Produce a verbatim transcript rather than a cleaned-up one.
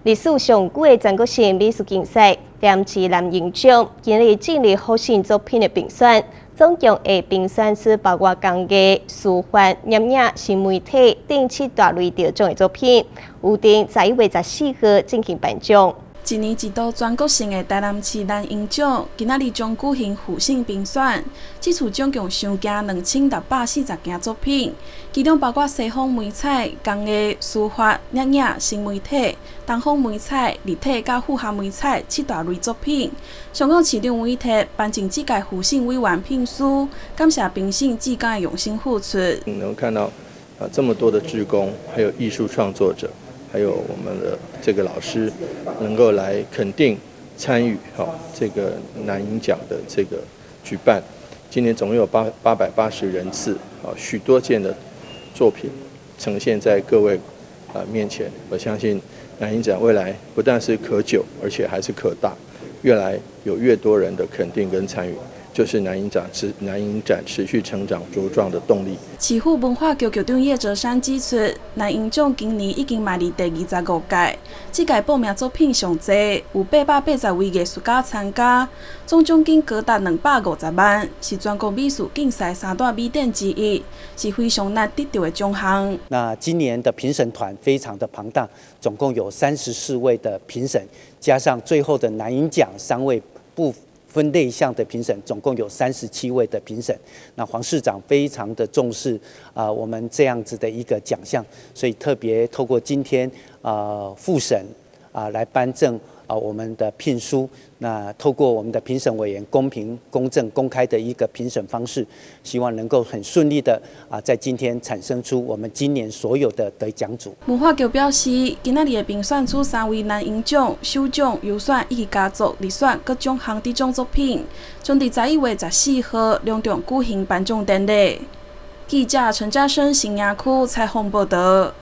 历史上久的全国性美术竞赛连市男银奖，今日进入好新作品的评选，总共会评选出包括工艺、书法、音乐、新媒体等七大类得奖的作品，预定十一月十四号进行颁奖。 一年一度全国性的台南市男银奖，今仔日将举行复审评选。这次总共上架两千六百四十件作品，其中包括西方媒材、工艺、书法、音乐、新媒体、东方媒材、立体甲复合媒材七大类作品。上港市长委托颁证这届复审委员聘书，感谢评审至今的用心付出。 能看到啊这么多的志工，还有艺术创作者。还有我们的这个老师能够来肯定参与好这个男银奖的这个举办，今年总共有八八百八十人次，啊许多件的作品呈现在各位啊面前。我相信男银奖未来不但是可久，而且还是可大，越来有越多人的肯定跟参与。就是南影展持南影展持续成长茁壮的动力。 市府文化局局长叶哲山指出，南影奖今年已经迈入第二十五届，这届报名作品上多，有八百八十位艺术家参加，总奖金高达两百五十万，是全国美术竞赛三大美点之一，是非常难得到的奖项。 那今年的评审团非常的庞大，总共有三十四位的评审，加上最后的南影奖三位不分类项的评审，总共有三十七位的评审。那黄市长非常的重视啊、呃，我们这样子的一个奖项，所以特别透过今天啊、呃、复审啊、呃、来颁证啊、呃、我们的聘书。那透过我们的评审委员公平、公正、公开的一个评审方式，希望能够很顺利的啊、呃、在今天产生出我们今年所有的得奖组。 文化局表示，今仔日会评选出三位男银奖、首奖、优选以及佳作入选各奖项得奖作品，将伫十一月十四号隆重举行颁奖典礼。记者陈嘉生，新营区采访报道。